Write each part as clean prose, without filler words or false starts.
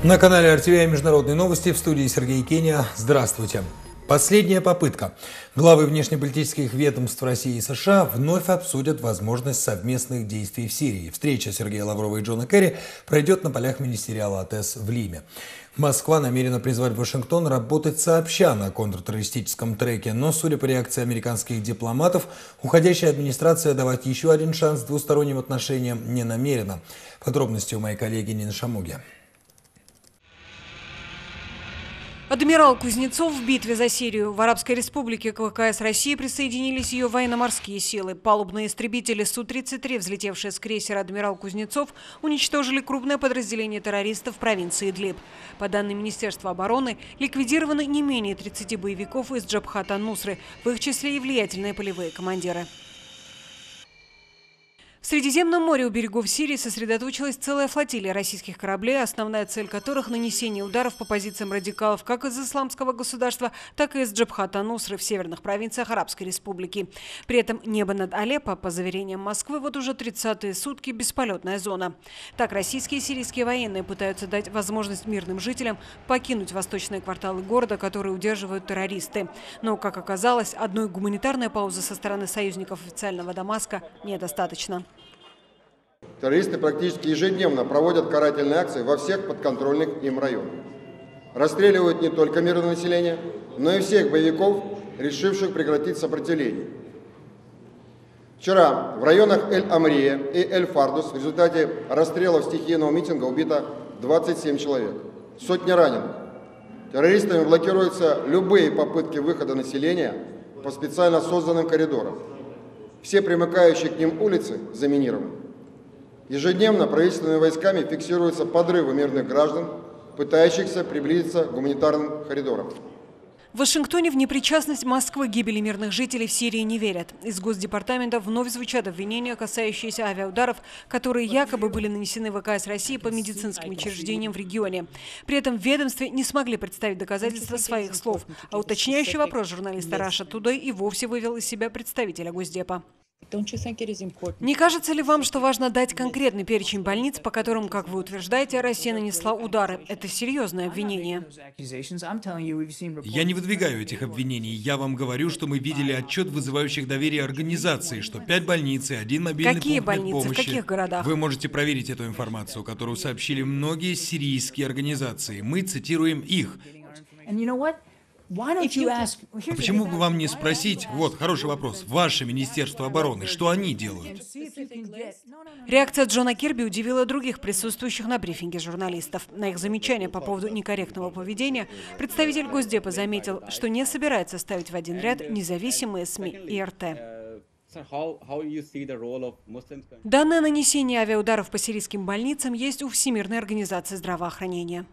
На канале RTVI Международные новости, в студии Сергей Кения. Здравствуйте. Последняя попытка. Главы внешнеполитических ведомств России и США вновь обсудят возможность совместных действий в Сирии. Встреча Сергея Лаврова и Джона Керри пройдет на полях министериала АТЭС в Лиме. Москва намерена призвать Вашингтон работать сообща на контртеррористическом треке, но, судя по реакции американских дипломатов, уходящая администрация давать еще один шанс двусторонним отношениям не намерена. Подробности у моей коллеги Нины Шамуги. Адмирал Кузнецов в битве за Сирию. В Арабской Республике к ВКС России присоединились ее военно-морские силы. Палубные истребители Су-33, взлетевшие с крейсера «Адмирал Кузнецов», уничтожили крупное подразделение террористов в провинции Идлиб. По данным Министерства обороны, ликвидированы не менее 30 боевиков из Джабхат ан-Нусры, в их числе и влиятельные полевые командиры. В Средиземном море у берегов Сирии сосредоточилась целая флотилия российских кораблей, основная цель которых – нанесение ударов по позициям радикалов как из Исламского государства, так и из Джабхат ан-Нусры в северных провинциях Арабской Республики. При этом небо над Алеппо, по заверениям Москвы, вот уже 30-е сутки бесполетная зона. Так, российские и сирийские военные пытаются дать возможность мирным жителям покинуть восточные кварталы города, которые удерживают террористы. Но, как оказалось, одной гуманитарной паузы со стороны союзников официального Дамаска недостаточно. Террористы практически ежедневно проводят карательные акции во всех подконтрольных им районах. Расстреливают не только мирное население, но и всех боевиков, решивших прекратить сопротивление. Вчера в районах Эль-Амрия и Эль-Фардус в результате расстрелов стихийного митинга убито 27 человек, сотни раненых. Террористами блокируются любые попытки выхода населения по специально созданным коридорам. Все примыкающие к ним улицы заминированы. Ежедневно правительственными войсками фиксируются подрывы мирных граждан, пытающихся приблизиться к гуманитарным коридорам. В Вашингтоне в непричастность Москвы к гибели мирных жителей в Сирии не верят. Из Госдепартамента вновь звучат обвинения, касающиеся авиаударов, которые якобы были нанесены ВКС России по медицинским учреждениям в регионе. При этом в ведомстве не смогли представить доказательства своих слов. А уточняющий вопрос журналиста Russia Today и вовсе вывел из себя представителя Госдепа. Не кажется ли вам, что важно дать конкретный перечень больниц, по которым, как вы утверждаете, Россия нанесла удары? Это серьезное обвинение. Я не выдвигаю этих обвинений. Я вам говорю, что мы видели отчет вызывающих доверие организаций, что 5 больниц и 1 мобильный Какие пункт больницы? медпомощи. В каких городах? Вы можете проверить эту информацию, которую сообщили многие сирийские организации. Мы цитируем их. Почему бы вам не спросить, вот, хороший вопрос, ваше Министерство обороны, что они делают? Реакция Джона Кирби удивила других присутствующих на брифинге журналистов. На их замечания по поводу некорректного поведения представитель Госдепа заметил, что не собирается ставить в один ряд независимые СМИ и РТ. Данное нанесение авиаударов по сирийским больницам есть у Всемирной организации здравоохранения.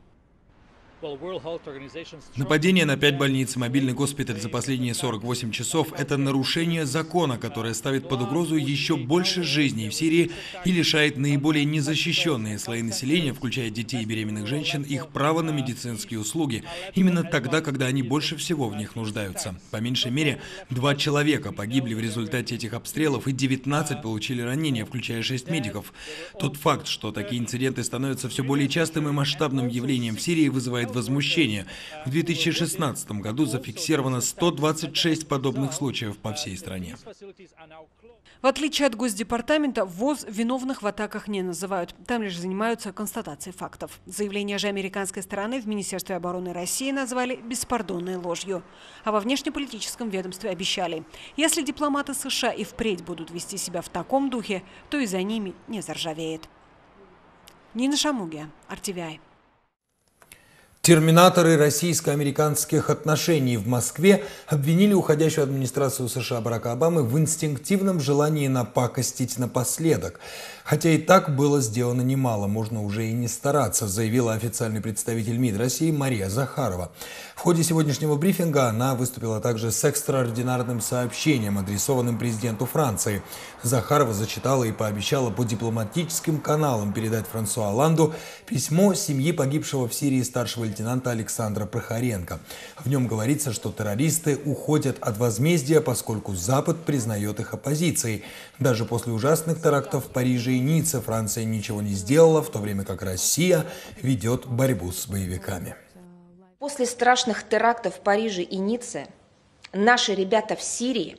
Нападение на 5 больниц и мобильный госпиталь за последние 48 часов – это нарушение закона, которое ставит под угрозу еще больше жизней в Сирии и лишает наиболее незащищенные слои населения, включая детей и беременных женщин, их права на медицинские услуги, именно тогда, когда они больше всего в них нуждаются. По меньшей мере, 2 человека погибли в результате этих обстрелов и 19 получили ранения, включая 6 медиков. Тот факт, что такие инциденты становятся все более частым и масштабным явлением в Сирии, вызывает возмущение. В 2016 году зафиксировано 126 подобных случаев по всей стране. В отличие от Госдепартамента, ВОЗ виновных в атаках не называют. Там лишь занимаются констатацией фактов. Заявление же американской стороны в Министерстве обороны России назвали беспардонной ложью. А во внешнеполитическом ведомстве обещали, если дипломаты США и впредь будут вести себя в таком духе, то и за ними не заржавеет. Нина Шамуги, RTVI. Терминаторы российско-американских отношений в Москве обвинили уходящую администрацию США Барака Обамы в инстинктивном желании напакостить напоследок. Хотя и так было сделано немало, можно уже и не стараться, заявила официальный представитель МИД России Мария Захарова. В ходе сегодняшнего брифинга она выступила также с экстраординарным сообщением, адресованным президенту Франции. Захарова зачитала и пообещала по дипломатическим каналам передать Франсуа Оланду письмо семьи погибшего в Сирии старшего лейтенанта генерал-лейтенанта Александра Прохоренко. В нем говорится, что террористы уходят от возмездия, поскольку Запад признает их оппозицией. Даже после ужасных терактов в Париже и Ницце Франция ничего не сделала, в то время как Россия ведет борьбу с боевиками. После страшных терактов в Париже и Ницце наши ребята в Сирии,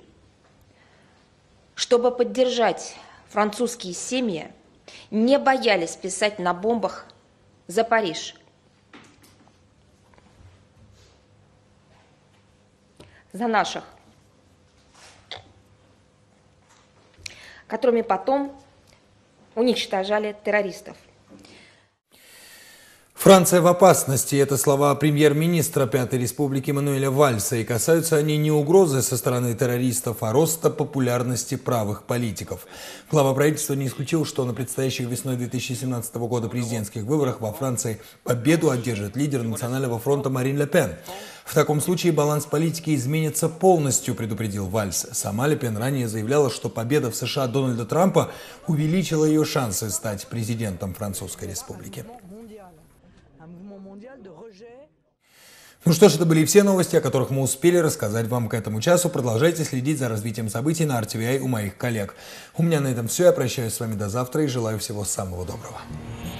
чтобы поддержать французские семьи, не боялись писать на бомбах за Париж. За наших, которыми потом уничтожали террористов. Франция в опасности – это слова премьер-министра Пятой Республики Мануэля Вальса, и касаются они не угрозы со стороны террористов, а роста популярности правых политиков. Глава правительства не исключил, что на предстоящих весной 2017 года президентских выборах во Франции победу одержит лидер Национального фронта Марин Ле Пен. В таком случае баланс политики изменится полностью, предупредил Вальс. Сама Ле Пен ранее заявляла, что победа в США Дональда Трампа увеличила ее шансы стать президентом Французской Республики. Ну что ж, это были все новости, о которых мы успели рассказать вам к этому часу. Продолжайте следить за развитием событий на RTVI у моих коллег. У меня на этом все. Я прощаюсь с вами до завтра и желаю всего самого доброго.